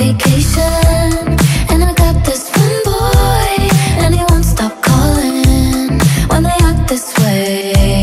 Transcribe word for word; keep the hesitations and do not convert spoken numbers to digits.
vacation, and I got this one boy, and he won't stop calling when they act this way.